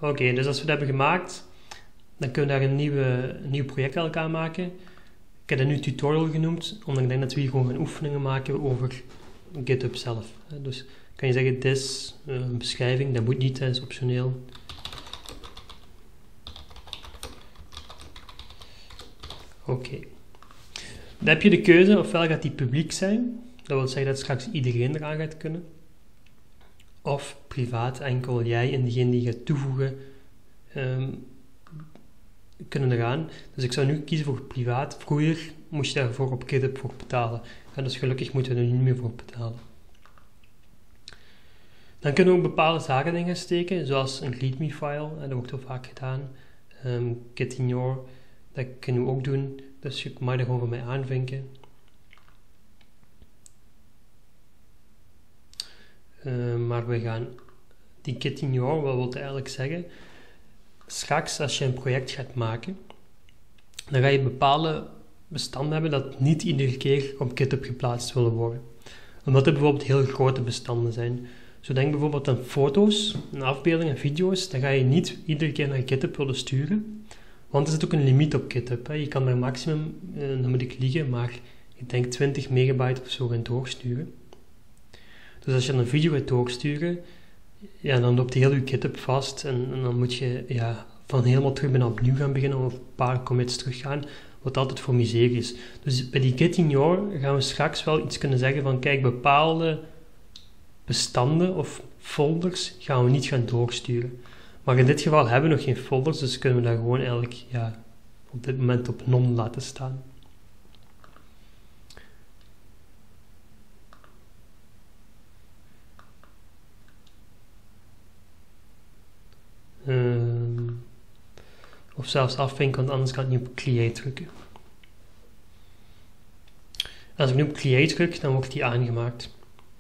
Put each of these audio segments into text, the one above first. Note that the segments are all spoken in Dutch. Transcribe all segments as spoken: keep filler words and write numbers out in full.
Oké, okay, dus als we dat hebben gemaakt, dan kunnen we daar een, nieuwe, een nieuw project aan elkaar maken. Ik heb dat nu tutorial genoemd, omdat ik denk dat we hier gewoon gaan oefeningen maken over GitHub zelf. Dus kan je zeggen, dit is een beschrijving, dat moet niet, dat is optioneel. Oké. Okay. Dan heb je de keuze, ofwel gaat die publiek zijn, dat wil zeggen dat straks iedereen eraan gaat kunnen, of privaat, enkel jij en diegene die je gaat toevoegen, um, kunnen eraan. Dus ik zou nu kiezen voor privaat. Vroeger moest je daarvoor op GitHub voor betalen. En dus gelukkig moeten we er niet meer voor betalen. Dan kunnen we ook bepaalde zaken in gaan steken, zoals een readme-file. En dat wordt wel vaak gedaan. Um, Gitignore, dat kunnen we ook doen. Dus je mag er gewoon voor mij aanvinken. Uh, maar we gaan die Gitignore, wat wil het eigenlijk zeggen? Straks als je een project gaat maken, dan ga je bepaalde bestanden hebben dat niet iedere keer op GitHub geplaatst willen worden. Omdat er bijvoorbeeld heel grote bestanden zijn. Zo denk bijvoorbeeld aan foto's, aan afbeeldingen en video's, dan ga je niet iedere keer naar GitHub willen sturen. Want er zit ook een limiet op GitHub. Hè. Je kan daar maximum, eh, dan moet ik liegen, maar ik denk twintig megabyte of zo gaan doorsturen. Dus als je een video gaat doorsturen, ja, dan loopt heel je GitHub vast en, en dan moet je ja, van helemaal terug bijna opnieuw gaan beginnen of een paar commits teruggaan, wat altijd voor miserie is. Dus bij die Gitignore gaan we straks wel iets kunnen zeggen van kijk, bepaalde bestanden of folders gaan we niet gaan doorsturen. Maar in dit geval hebben we nog geen folders, dus kunnen we daar gewoon eigenlijk ja, op dit moment op none laten staan. Uh, of zelfs afvinken, want anders kan ik niet op create drukken. Als ik nu op create druk, dan wordt die aangemaakt.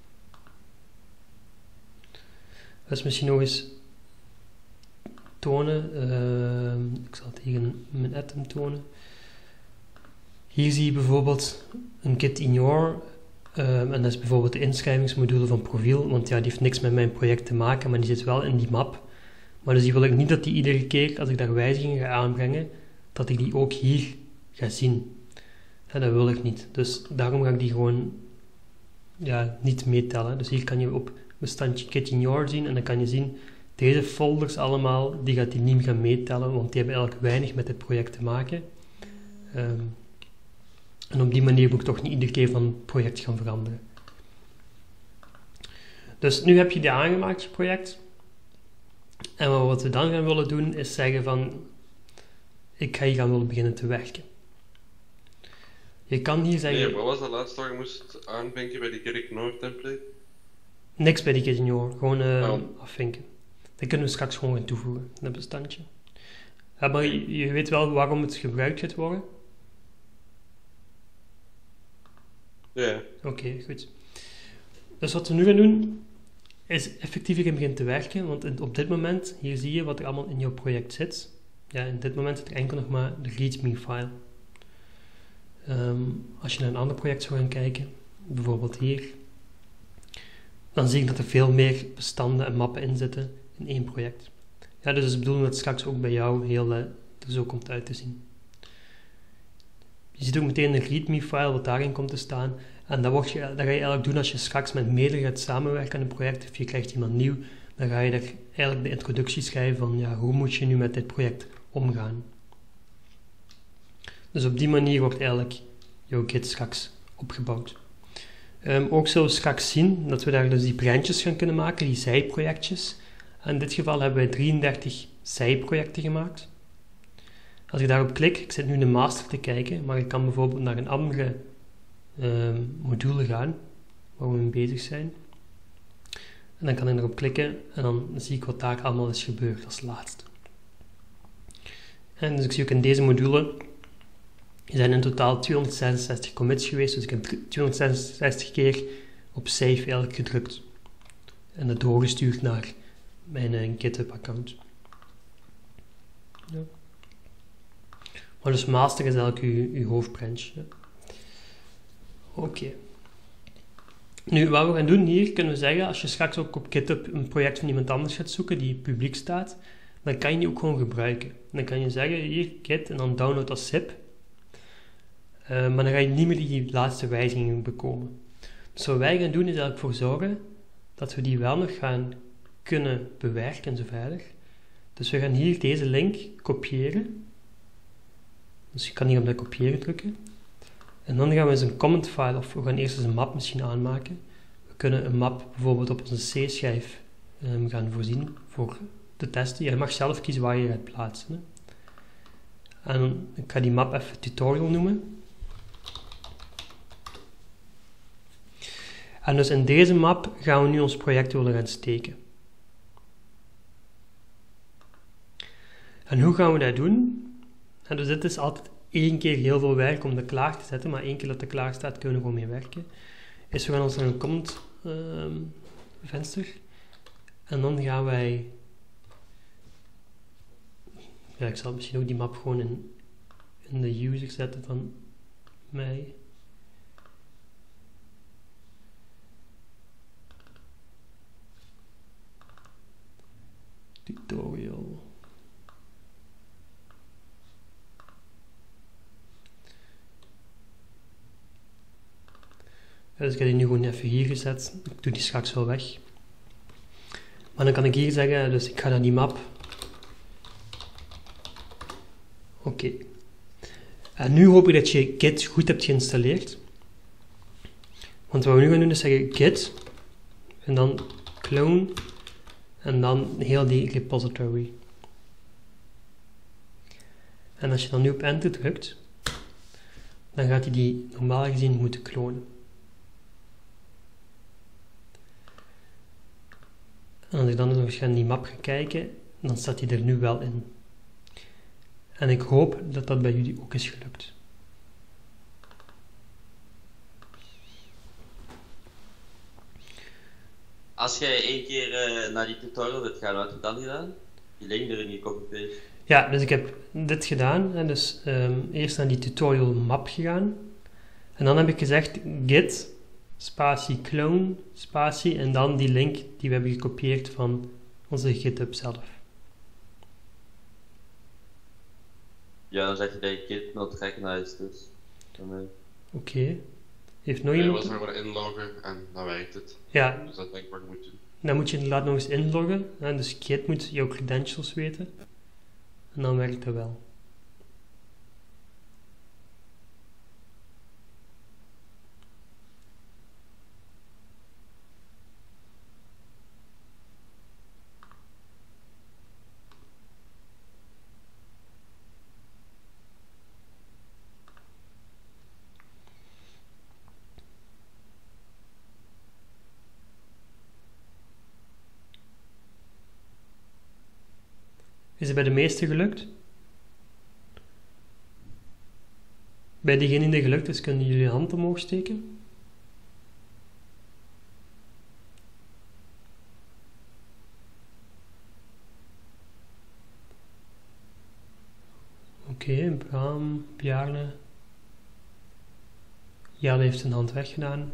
Dat is misschien nog eens tonen. Uh, ik zal het hier in mijn atom tonen. Hier zie je bijvoorbeeld een Gitignore. Uh, en dat is bijvoorbeeld de inschrijvingsmodule van Profiel, want ja, die heeft niks met mijn project te maken, maar die zit wel in die map. Maar dus die wil ik niet dat die iedere keer, als ik daar wijzigingen ga aanbrengen, dat ik die ook hier ga zien. Ja, dat wil ik niet. Dus daarom ga ik die gewoon ja, niet meetellen. Dus hier kan je op bestandje Gitignore zien en dan kan je zien, deze folders allemaal, die gaat die niet gaan meetellen, want die hebben eigenlijk weinig met dit project te maken. Um, en op die manier moet ik toch niet iedere keer van project gaan veranderen. Dus nu heb je die aangemaakt, je project. En wat we dan gaan willen doen, is zeggen van, ik ga hier gaan willen beginnen te werken. Je kan hier zeggen... Nee, wat was dat laatste wat je moest aanvinken bij die Gitignore template? Niks bij die Gitignore, gewoon uh, oh. afvinken. Dat kunnen we straks gewoon gaan toevoegen, dat bestandje. Ja, maar je, je weet wel waarom het gebruikt gaat worden? Ja. Oké, okay, goed. Dus wat we nu gaan doen, is effectief gaan beginnen te werken, want op dit moment, hier zie je wat er allemaal in jouw project zit. Ja, in dit moment zit er enkel nog maar de readme-file. Um, als je naar een ander project zou gaan kijken, bijvoorbeeld hier, dan zie ik dat er veel meer bestanden en mappen in zitten in één project. Ja, dus het is de bedoeling dat het straks ook bij jou heel uh, er zo komt uit te zien. Je ziet ook meteen de readme-file wat daarin komt te staan. En dat, word je, dat ga je eigenlijk doen als je straks met meerdere gaat samenwerken aan een project, of je krijgt iemand nieuw, dan ga je daar eigenlijk de introductie schrijven van ja, hoe moet je nu met dit project omgaan. Dus op die manier wordt eigenlijk jouw Git straks opgebouwd. Um, ook zullen we straks zien dat we daar dus die brandjes gaan kunnen maken, die zijprojectjes. En in dit geval hebben wij drieëndertig zijprojecten gemaakt. Als ik daarop klik, ik zit nu in de master te kijken, maar ik kan bijvoorbeeld naar een andere um, module gaan, waar we mee bezig zijn. En dan kan ik erop klikken en dan zie ik wat daar allemaal is gebeurd als laatste. En dus ik zie ook in deze module, er zijn in totaal tweehonderdzesenzestig commits geweest, dus ik heb tweehonderdzesenzestig keer op save eigenlijk gedrukt. En dat doorgestuurd naar mijn uh, GitHub account. Ja. Maar dus master is eigenlijk uw, uw hoofdbranch. Ja. Oké. Okay. Nu, wat we gaan doen hier, kunnen we zeggen, als je straks ook op GitHub een project van iemand anders gaat zoeken, die publiek staat, dan kan je die ook gewoon gebruiken. Dan kan je zeggen, hier, git, en dan download als zip. Uh, maar dan ga je niet meer die laatste wijzigingen bekomen. Dus wat wij gaan doen, is eigenlijk voor zorgen dat we die wel nog gaan kunnen bewerken en zo verder. Dus we gaan hier deze link kopiëren. Dus je kan hier op dat kopiëren drukken. En dan gaan we eens een comment file, of we gaan eerst eens een map misschien aanmaken. We kunnen een map bijvoorbeeld op onze C-schijf um, gaan voorzien voor te testen. Je mag zelf kiezen waar je gaat plaatsen. Hè. En ik ga die map even tutorial noemen. En dus in deze map gaan we nu ons project willen gaan steken. En hoe gaan we dat doen? En dus dit is altijd één keer heel veel werk om dat klaar te zetten, maar één keer dat het klaar staat, kunnen we gewoon mee werken. Is we gaan ons naar een comment uh, venster en dan gaan wij, ja, ik zal misschien ook die map gewoon in, in de user zetten van mij. Tutorial. Dus ik heb die nu gewoon even hier gezet. Ik doe die straks wel weg. Maar dan kan ik hier zeggen, dus ik ga naar die map. Oké. Okay. En nu hoop ik dat je Git goed hebt geïnstalleerd. Want wat we nu gaan doen is zeggen Git. En dan clone. En dan heel die repository. En als je dan nu op enter drukt, dan gaat hij die normaal gezien moeten klonen. En als ik dan nog eens in die map ga kijken, dan staat hij er nu wel in. En ik hoop dat dat bij jullie ook is gelukt. Als jij één keer uh, naar die tutorial wilt gaan, wat heb je dan gedaan? Die link erin gecopy-paste. Ja, dus ik heb dit gedaan. En dus um, eerst naar die tutorial map gegaan. En dan heb ik gezegd git spatie clone spatie en dan die link die we hebben gekopieerd van onze GitHub zelf. Ja, dan zeg je dat je git not recognized is. Oké. Okay. Heeft nog nee, iemand? Je was maar inloggen en dan werkt het. Ja. Dus dat denk ik wat ik moet doen. Dan moet je inderdaad nog eens inloggen. Hè? Dus Git moet jouw credentials weten. En dan werkt dat wel. Is het bij de meesten gelukt? Bij diegenen die gelukt is, kunnen jullie je hand omhoog steken? Oké, okay, Bram, Bjarne. Jarle heeft zijn hand weggedaan.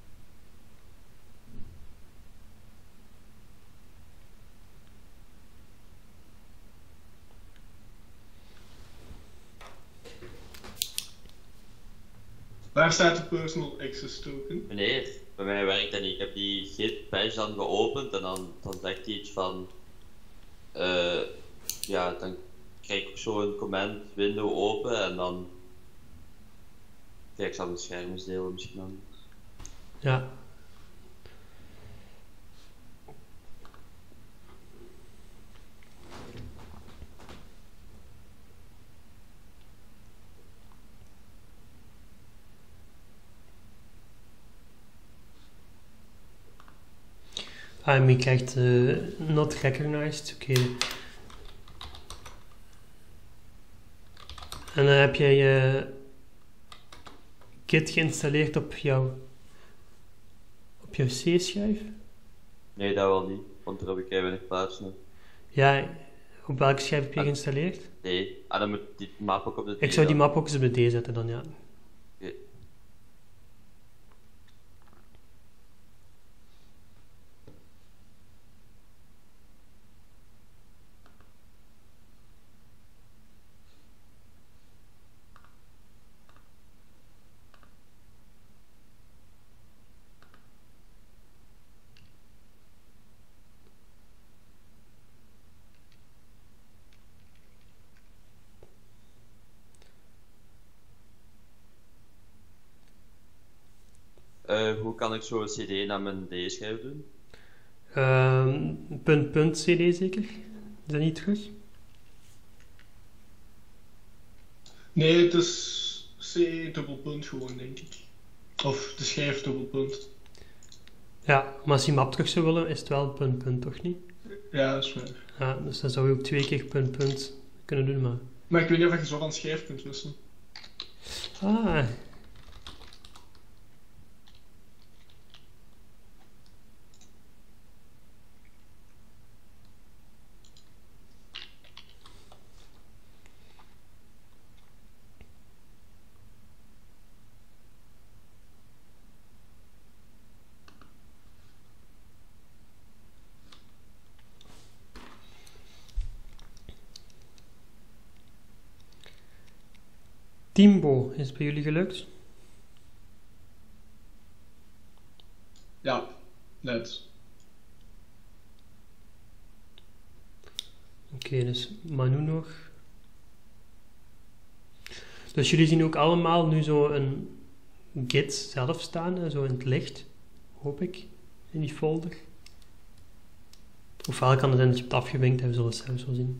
Waar staat de personal access token? Meneer, bij mij werkt dat niet. Ik heb die git patch dan geopend en dan, dan zegt hij iets van... Uh, ja, dan krijg ik zo een command window open en dan... Kijk, ik zal mijn scherm eens delen misschien dan. Ja. Ah, je krijgt uh, not recognized, oké. Okay. En dan heb jij je Git geïnstalleerd op jouw op jouw C-schijf? Nee, dat wel niet, want daar heb ik even weinig plaats nu. Ja, op welke schijf heb je ah, geïnstalleerd? D. Ah, dan moet die map ook op de D. Ik zou die map ook eens op de D zetten dan, ja. Okay. hoe kan ik zo een cd naar mijn D-schijf doen? Ehm, punt punt cd zeker? Is dat niet terug? Nee, het is C dubbelpunt gewoon, denk ik. Of de schijf dubbelpunt. Ja, maar als je map terug zou willen, is het wel punt punt, toch niet? Ja, dat is waar. Ja, dus dan zou je ook twee keer punt punt kunnen doen, maar... Maar ik weet niet of je zo van schijf kunt wisselen. Ah. Timbo, is het bij jullie gelukt? Ja, net. Oké, okay, dus Manu nog. Dus jullie zien ook allemaal nu zo een git zelf staan, hè, zo in het licht, hoop ik, in die folder. Ofwel kan het zijn dat je hebt afgevinkt en we zullen het zelf zo zien.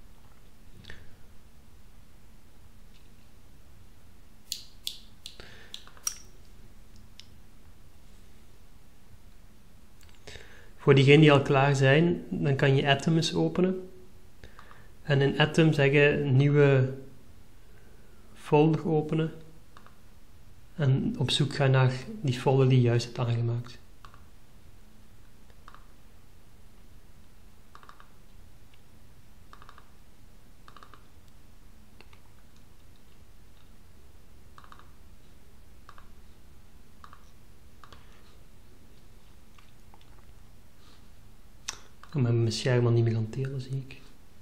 Voor diegenen die al klaar zijn, dan kan je Atom eens openen. En in Atom zeggen een nieuwe folder openen. En op zoek gaan naar die folder die je juist hebt aangemaakt. Ik ben mijn scherm al niet meer aan het delen, zie ik.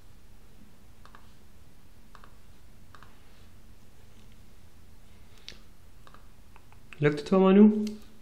Lukt het wel, Manu?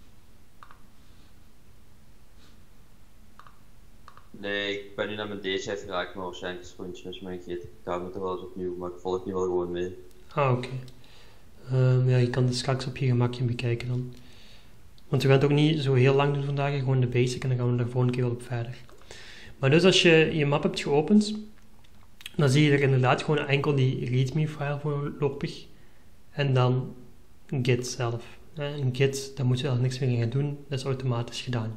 Nee, ik ben nu naar mijn D-schijf geraakt, maar waarschijnlijk is het gewoon iets mis met mijn git. Ik ga het er wel eens opnieuw, maar ik volg nu wel gewoon mee. Ah, oké. Okay. Um, ja, je kan het straks op je gemakje bekijken dan. Want we gaan het ook niet zo heel lang doen vandaag, gewoon de basic en dan gaan we er volgende keer wel op verder. Maar dus als je je map hebt geopend, dan zie je er inderdaad gewoon enkel die readme-file voorlopig en dan git zelf. Een git, daar moet je eigenlijk niks meer in gaan doen, dat is automatisch gedaan.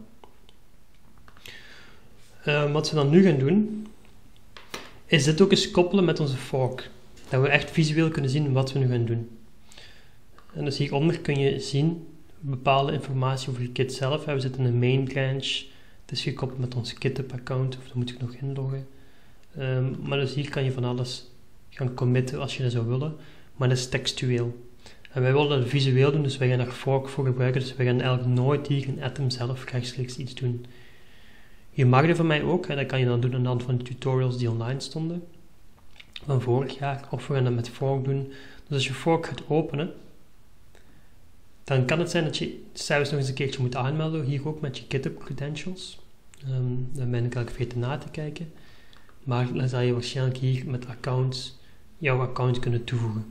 Uh, wat we dan nu gaan doen, is dit ook eens koppelen met onze fork. Dat we echt visueel kunnen zien wat we nu gaan doen. En dus hieronder kun je zien bepaalde informatie over je kit zelf. We zitten in een main branch. Het is gekoppeld met ons GitHub account, of daar moet je nog inloggen. Um, maar dus hier kan je van alles gaan committen als je dat zou willen. Maar dat is textueel. En wij willen dat visueel doen, dus wij gaan daar fork voor gebruiken. Dus wij gaan eigenlijk nooit hier in Atom zelf rechtstreeks iets doen. Je mag er van mij ook, hè, dat kan je dan doen aan de hand van de tutorials die online stonden. Van vorig jaar. Of we gaan dat met fork doen. Dus als je fork gaat openen, dan kan het zijn dat je zelfs nog eens een keertje moet aanmelden, hier ook met je GitHub credentials. Um, dan ben ik eigenlijk vergeten na te kijken. Maar dan zal je waarschijnlijk hier met accounts jouw account kunnen toevoegen.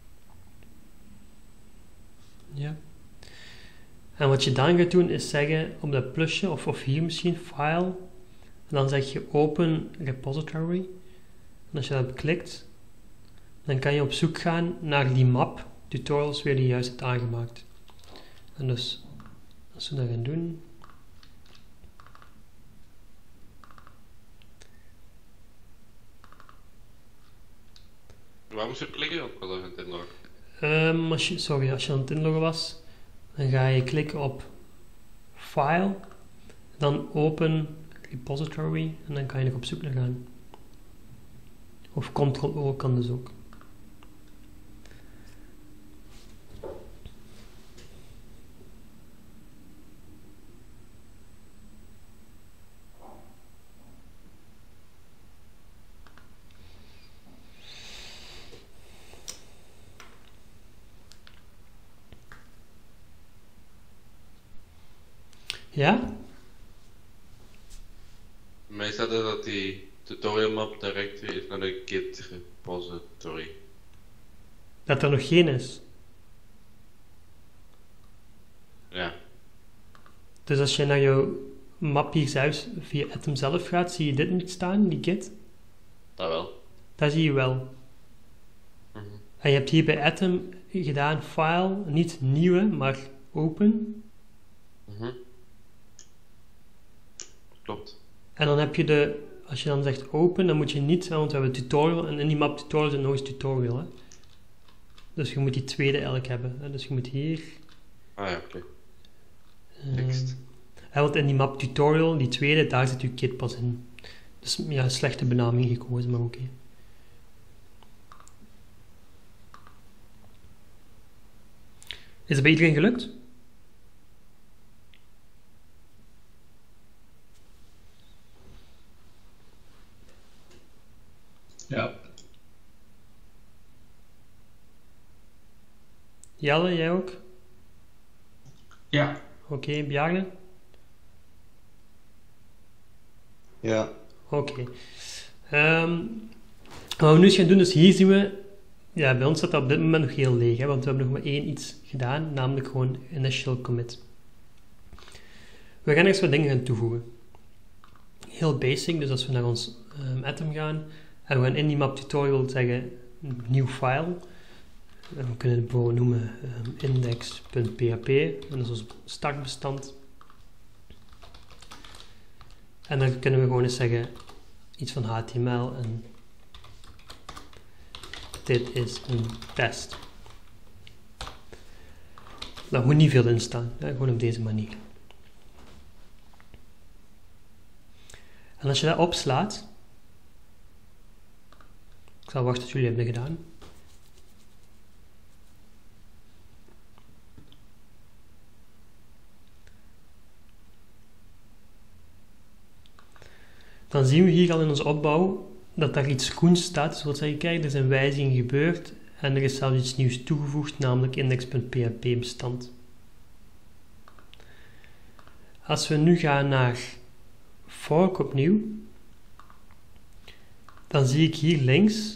Ja. En wat je dan gaat doen is zeggen op dat plusje, of, of hier misschien, file. En dan zeg je open repository. En als je dat klikt, dan kan je op zoek gaan naar die map, tutorials weer die je juist hebt aangemaakt. En dus, als we dat gaan doen. Waar moest je klikken? Op wel even het inloggen. Um, als je, sorry, als je aan het inloggen was, dan ga je klikken op File, dan Open Repository en dan kan je nog op zoek naar gaan. Of control O kan dus ook. Ja? Mij staat er dat die tutorial map direct heeft naar de Git repository. Dat er nog geen is. Ja. Dus als je naar jouw map hier zelfs via Atom zelf gaat, zie je dit niet staan, die git. Dat wel. Dat zie je wel. Mhm. En je hebt hier bij Atom gedaan file, niet nieuwe, maar open. Mhm. Klopt. En dan heb je de, als je dan zegt open, dan moet je niet, want we hebben tutorial, en in die map tutorial zit nog eens tutorial. Hè. Dus je moet die tweede eigenlijk hebben. Hè. Dus je moet hier... Ah ja, oké. ehm, Tekst. hè, want in die map tutorial, die tweede, daar zit je kit pas in. Dus ja, slechte benaming gekozen, maar oké. Is het bij iedereen gelukt? Ja. Jelle, jij ook? Ja. Oké, Bjarne? Ja. Oké. Ehm, wat we nu eens gaan doen, dus hier zien we... Ja, bij ons staat dat op dit moment nog heel leeg, hè, want we hebben nog maar één iets gedaan, namelijk gewoon initial commit. We gaan eerst wat dingen gaan toevoegen. Heel basic, dus als we naar ons um, Atom gaan, en we gaan in die map tutorial zeggen, nieuw file. En we kunnen het bijvoorbeeld noemen um, index.php, en dat is ons startbestand. En dan kunnen we gewoon eens zeggen, iets van H T M L en dit is een test. Daar moet niet veel in staan, hè, gewoon op deze manier. En als je dat opslaat, ik zal wachten tot jullie hebben gedaan. Dan zien we hier al in onze opbouw dat daar iets groens staat. Dus wat zeg je, kijk, er zijn wijzigingen gebeurd en er is zelfs iets nieuws toegevoegd, namelijk index.php bestand. Als we nu gaan naar fork opnieuw, dan zie ik hier links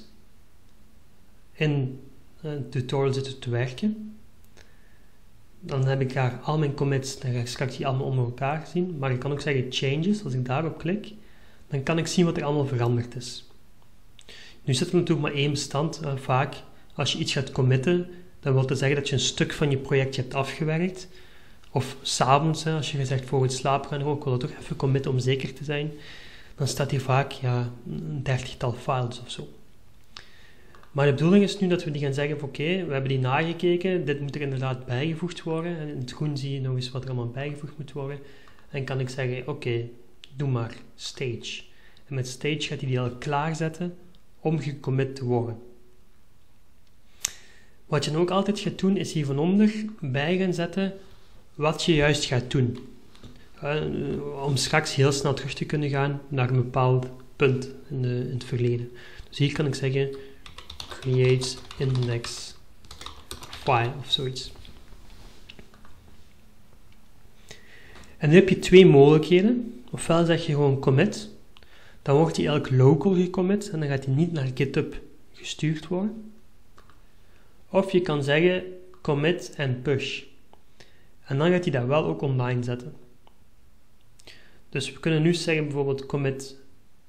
in een tutorial zitten te werken. Dan heb ik daar al mijn commits, dan ga ik straks die allemaal onder elkaar zien, maar ik kan ook zeggen changes, als ik daarop klik, dan kan ik zien wat er allemaal veranderd is. Nu zit er natuurlijk maar één bestand. Uh, vaak, als je iets gaat committen, dan wil dat zeggen dat je een stuk van je projectje hebt afgewerkt. Of s'avonds, als je zegt voor het slapen gaan, oh, ik wil dat toch even committen om zeker te zijn. Dan staat hier vaak ja, een dertigtal files of zo. Maar de bedoeling is nu dat we die gaan zeggen, oké, okay, we hebben die nagekeken, dit moet er inderdaad bijgevoegd worden. En in het groen zie je nog eens wat er allemaal bijgevoegd moet worden. En kan ik zeggen, oké, okay, doe maar stage. En met stage gaat hij die al klaarzetten om gecommit te worden. Wat je dan ook altijd gaat doen, is hier van onder bij gaan zetten wat je juist gaat doen. Uh, om straks heel snel terug te kunnen gaan naar een bepaald punt in, de, in het verleden. Dus hier kan ik zeggen create index file of zoiets. En nu heb je twee mogelijkheden. Ofwel zeg je gewoon commit, dan wordt hij eigenlijk local gecommit en dan gaat hij niet naar GitHub gestuurd worden. Of je kan zeggen commit en push. En dan gaat hij dat wel ook online zetten. Dus we kunnen nu zeggen bijvoorbeeld commit.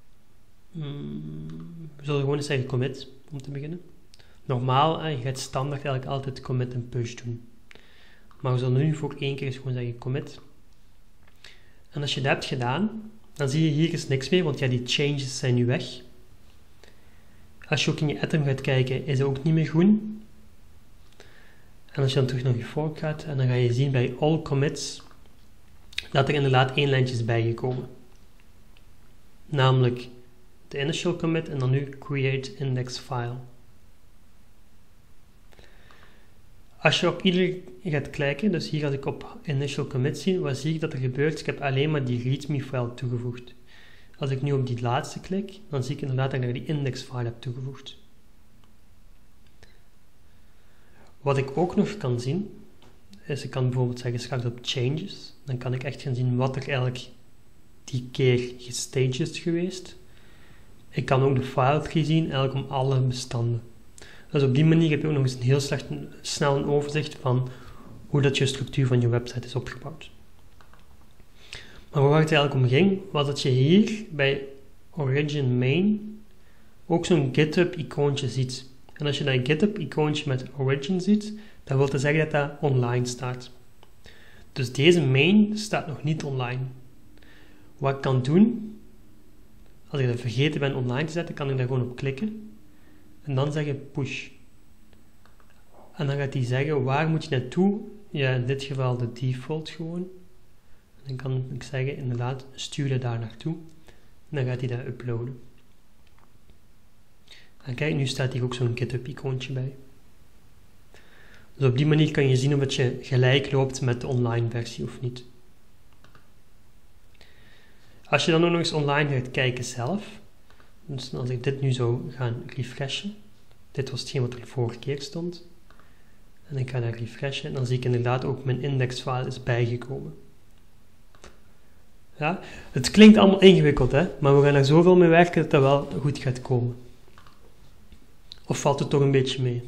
Hmm, we zullen gewoon eens zeggen commit, om te beginnen. Normaal, eh, je gaat standaard eigenlijk altijd commit en push doen. Maar we zullen nu voor één keer eens gewoon zeggen commit. En als je dat hebt gedaan, dan zie je hier is niks meer, want ja, die changes zijn nu weg. Als je ook in je Atom gaat kijken, is het ook niet meer groen. En als je dan terug naar je fork gaat, en dan ga je zien bij all commits, dat er inderdaad één lijntje is bijgekomen. Namelijk de initial commit en dan nu create index file. Als je op ieder gaat klikken, dus hier als ik op initial commit zie, wat zie ik dat er gebeurt? Ik heb alleen maar die readme file toegevoegd. Als ik nu op die laatste klik, dan zie ik inderdaad dat ik die index file heb toegevoegd. Wat ik ook nog kan zien, is ik kan bijvoorbeeld zeggen straks op changes, dan kan ik echt gaan zien wat er eigenlijk die keer gestaged is geweest. Ik kan ook de file tree zien, eigenlijk om alle bestanden. Dus op die manier heb je ook nog eens een heel slecht, snel een overzicht van hoe dat je structuur van je website is opgebouwd. Maar waar het eigenlijk om ging, was dat je hier bij Origin Main ook zo'n GitHub-icoontje ziet. En als je dat GitHub-icoontje met Origin ziet, dan wil dat zeggen dat dat online staat. Dus deze main staat nog niet online. Wat ik kan doen, als ik dat vergeten ben online te zetten, kan ik daar gewoon op klikken. En dan zeggen push. En dan gaat hij zeggen, waar moet je naartoe? Ja, in dit geval de default gewoon. En dan kan ik zeggen, inderdaad, stuur je daar naartoe. En dan gaat hij dat uploaden. En kijk, nu staat hier ook zo'n GitHub-icoontje bij. Dus op die manier kan je zien of het je gelijk loopt met de online versie of niet. Als je dan ook nog eens online gaat kijken zelf, dus als ik dit nu zou gaan refreshen, dit was hetgeen wat er de vorige keer stond, en ik ga daar refreshen, en dan zie ik inderdaad ook mijn indexfile is bijgekomen. Ja, het klinkt allemaal ingewikkeld, hè? Maar we gaan er zoveel mee werken dat dat wel goed gaat komen. Of valt het toch een beetje mee?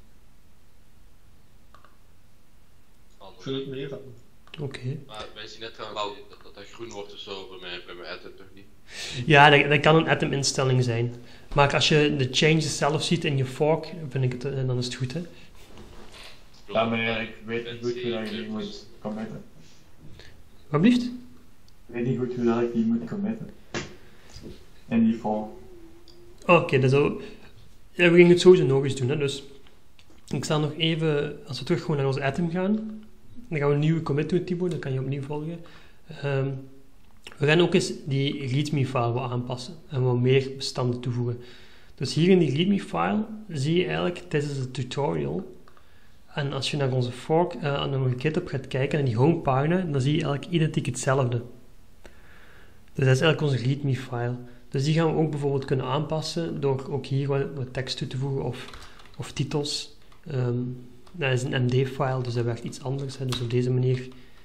Ik vind het meevallen. Oké. Okay. Maar wij zien net trouwens dat, dat dat groen wordt of zo bij mij, bij mijn atom toch niet? Ja, dat, dat kan een atom instelling zijn. Maar als je de changes zelf ziet in je fork, vind ik het, dan is het goed, hè? Ja, maar ik weet niet goed hoe dat je die moet committen. Wat blieft? Ik weet niet goed hoe dat ik die moet committen. In die fork. Oké, okay, dus ja, we gingen het sowieso nog eens doen, hè? Dus ik zal nog even, als we terug gewoon naar onze atom gaan, dan gaan we een nieuwe commit doen, Thibaut, dan kan je opnieuw volgen. Um, we gaan ook eens die readme-file wat aanpassen en wat meer bestanden toevoegen. Dus hier in die readme-file zie je eigenlijk, dit is het tutorial. En als je naar onze fork, uh, naar onze GitHub gaat kijken, naar die homepagina, dan zie je eigenlijk identiek hetzelfde. Dus dat is eigenlijk onze readme-file. Dus die gaan we ook bijvoorbeeld kunnen aanpassen door ook hier wat, wat tekst toe te voegen of, of titels. Um, dat is een M D-file, dus dat werkt iets anders. Hè. Dus op deze manier.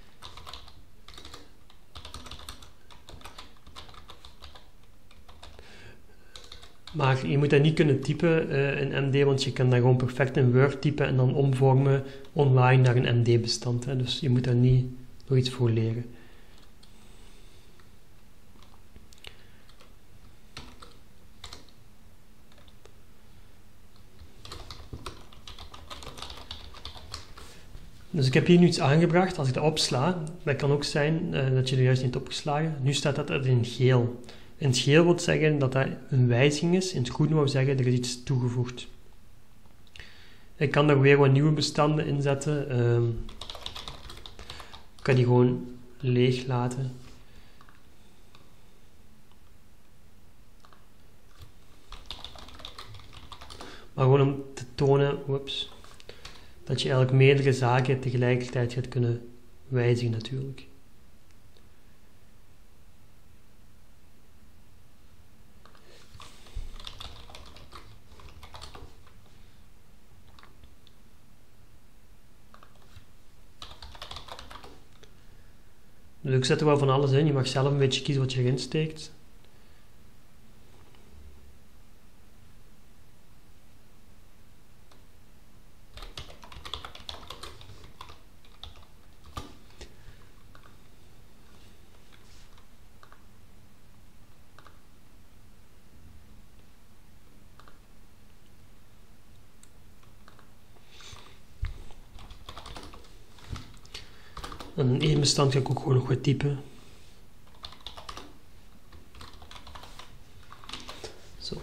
Maar je moet dat niet kunnen typen uh, in M D, want je kan dat gewoon perfect in Word typen en dan omvormen online naar een M D-bestand. Hè. Dus je moet daar niet nog iets voor leren. Dus ik heb hier nu iets aangebracht. Als ik dat opsla, dat kan ook zijn uh, dat je er juist niet hebt opgeslagen. Nu staat dat er in geel. In het geel wil zeggen dat dat een wijziging is. In het groen wil zeggen er is iets toegevoegd. Ik kan daar weer wat nieuwe bestanden in zetten. Um, ik kan die gewoon leeg laten. Maar gewoon om te tonen, whoops, dat je eigenlijk meerdere zaken tegelijkertijd gaat kunnen wijzigen natuurlijk. Dus ik zet er wel van alles in. Je mag zelf een beetje kiezen wat je erin steekt. En in één bestand ga ik ook gewoon nog wat typen. Zo.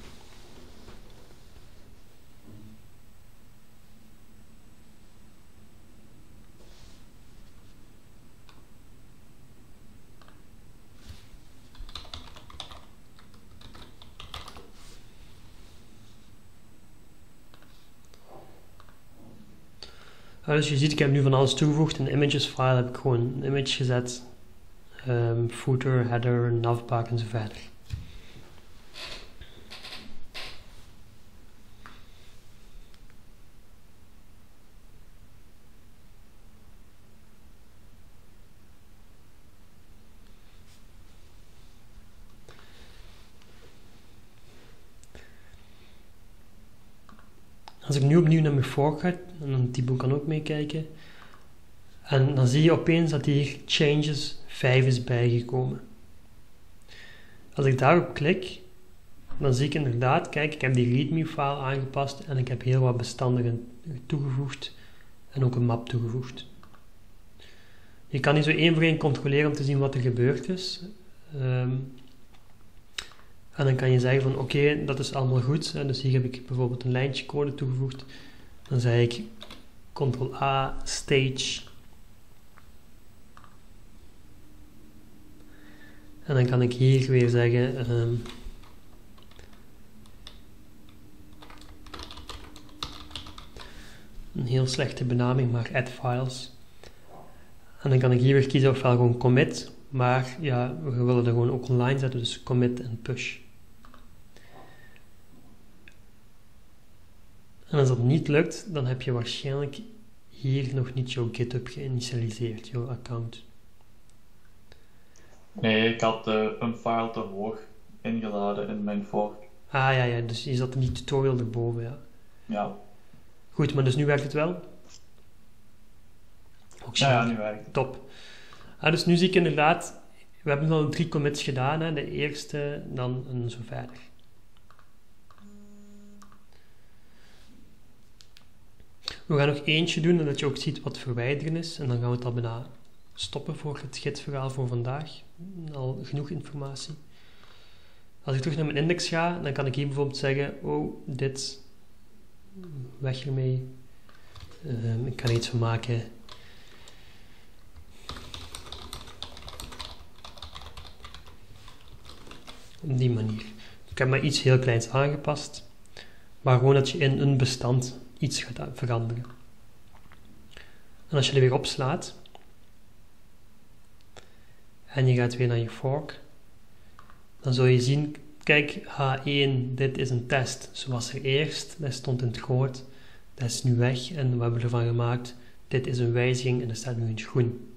Uh, dus je ziet, ik heb nu van alles toegevoegd. In de images file heb ik gewoon een image gezet. Um, footer, header, navbar en zo verder. Als ik nu opnieuw naar mijn fork ga, en dan Thibaut kan ook meekijken, en dan zie je opeens dat hier changes vijf is bijgekomen. Als ik daarop klik, dan zie ik inderdaad, kijk, ik heb die readme-file aangepast en ik heb heel wat bestanden toegevoegd en ook een map toegevoegd. Je kan die zo één voor één controleren om te zien wat er gebeurd is. Um, en dan kan je zeggen van oké, okay, dat is allemaal goed. En dus hier heb ik bijvoorbeeld een lijntje code toegevoegd. Dan zeg ik control A, stage. En dan kan ik hier weer zeggen um, een heel slechte benaming, maar add files. En dan kan ik hier weer kiezen ofwel gewoon commit, maar ja, we willen er gewoon ook online zetten, dus commit en push. En als dat niet lukt, dan heb je waarschijnlijk hier nog niet jouw GitHub geïnitialiseerd, jouw account. Nee, ik had uh, een file te hoog ingeladen in mijn fork. Ah ja, ja, dus je zat in die tutorial erboven, ja. Ja. Goed, maar dus nu werkt het wel? Ook ja, ja, nu werkt het. Top. Ah, dus nu zie ik inderdaad, we hebben al drie commits gedaan, hè. De eerste, dan en zo verder. We gaan nog eentje doen, zodat je ook ziet wat verwijderen is. En dan gaan we het al bijna stoppen voor het gidsverhaal voor vandaag. Al genoeg informatie. Als ik terug naar mijn index ga, dan kan ik hier bijvoorbeeld zeggen, oh, dit, weg ermee. Uh, ik kan er iets van maken. Op die manier. Ik heb maar iets heel kleins aangepast. Maar gewoon dat je in een bestand iets gaat veranderen. En als je er weer opslaat en je gaat weer naar je fork, dan zul je zien, kijk, H één, dit is een test zoals er eerst, dat stond in het groot, dat is nu weg en we hebben ervan gemaakt, dit is een wijziging en dat staat nu in het groen.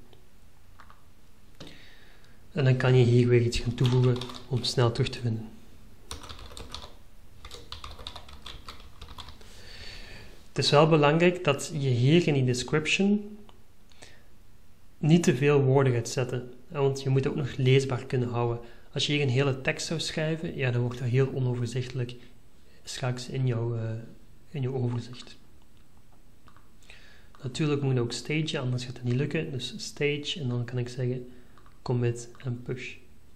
En dan kan je hier weer iets gaan toevoegen om snel terug te vinden. Het is wel belangrijk dat je hier in die description niet te veel woorden gaat zetten, want je moet het ook nog leesbaar kunnen houden. Als je hier een hele tekst zou schrijven, ja, dan wordt dat heel onoverzichtelijk straks in jouw, uh, in jouw overzicht. Natuurlijk moet je ook stage, anders gaat het niet lukken. Dus stage en dan kan ik zeggen commit en push.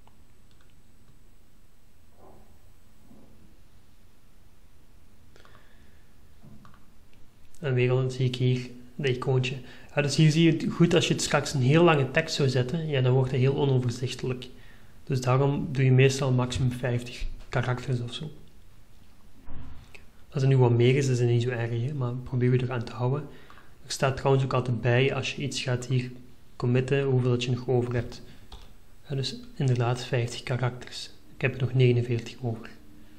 En weer al zie ik hier dat icoontje. Ja, dus hier zie je het goed, als je het straks een heel lange tekst zou zetten, ja, dan wordt het heel onoverzichtelijk. Dus daarom doe je meestal maximum vijftig karakters of zo. Als er nu wat meer is, is het niet zo erg, hè, maar probeer je eraan te houden. Er staat trouwens ook altijd bij, als je iets gaat hier committen, hoeveel dat je nog over hebt. Ja, dus inderdaad vijftig karakters. Ik heb er nog negenenveertig over.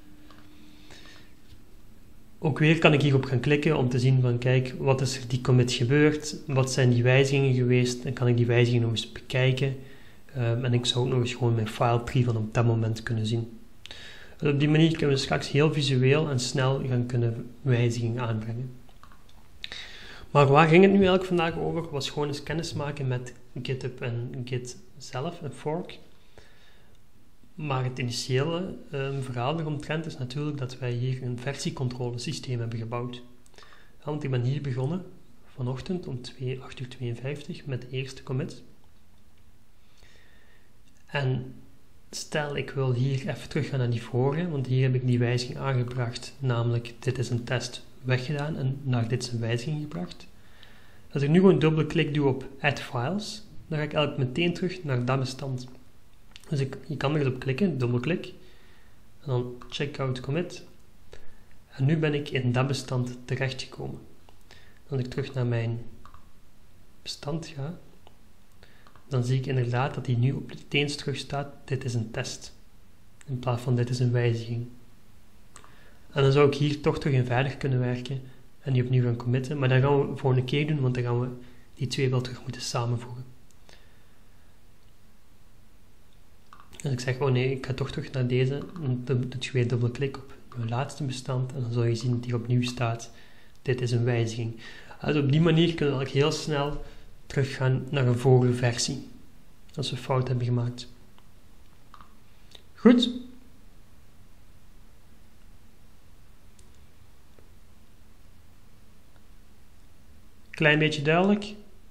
Ook weer kan ik hierop gaan klikken om te zien van kijk, wat is er die commit gebeurd, wat zijn die wijzigingen geweest, dan kan ik die wijzigingen nog eens bekijken um, en ik zou ook nog eens gewoon mijn file tree van op dat moment kunnen zien. En op die manier kunnen we straks heel visueel en snel gaan kunnen wijzigingen aanbrengen. Maar waar ging het nu eigenlijk vandaag over? Was gewoon eens kennis maken met GitHub en Git zelf, een fork. Maar het initiële um, verhaal eromtrent is natuurlijk dat wij hier een versiecontrolesysteem hebben gebouwd. Want ik ben hier begonnen vanochtend om acht uur tweeënvijftig met de eerste commit. En stel ik wil hier even teruggaan naar die vorige, want hier heb ik die wijziging aangebracht, namelijk dit is een test weggedaan en naar dit is een wijziging gebracht. Als ik nu gewoon dubbelklik doe op add files, dan ga ik eigenlijk meteen terug naar dat bestand. Dus ik, je kan er eens op klikken, dubbelklik, en dan checkout commit. En nu ben ik in dat bestand terechtgekomen. Als ik terug naar mijn bestand ga, dan zie ik inderdaad dat die nu op het eens terug staat, dit is een test. In plaats van dit is een wijziging. En dan zou ik hier toch terug in verder kunnen werken en die opnieuw gaan committen. Maar dat gaan we volgende keer doen, want dan gaan we die twee wel terug moeten samenvoegen. Als ik zeg, oh nee, ik ga toch terug naar deze, dan doe je weer dubbelklik op je laatste bestand en dan zul je zien dat hier opnieuw staat, dit is een wijziging. Dus op die manier kunnen we heel snel teruggaan naar een vorige versie. Als we fout hebben gemaakt. Goed. Klein beetje duidelijk.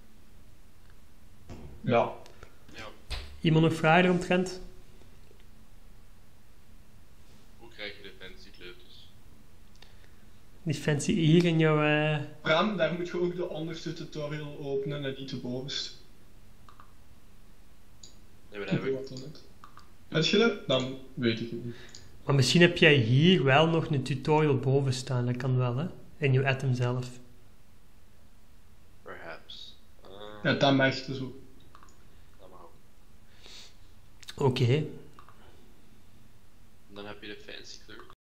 Ja. Iemand nog vragen eromtrent? Hoe krijg je de fancy kleurtjes? Die fancy hier in jouw... eh, Bram, daar moet je ook de onderste tutorial openen en niet de bovenste. Nee, maar dat heb ik. Wat dan net. Heb je dat? Dan weet ik het niet. Maar misschien heb jij hier wel nog een tutorial boven staan. Dat kan wel, hè? In je atom zelf. Perhaps. Uh, Ja, dat mag dus ook. dat mag ook. Oké. Dan heb je de fancy kleur.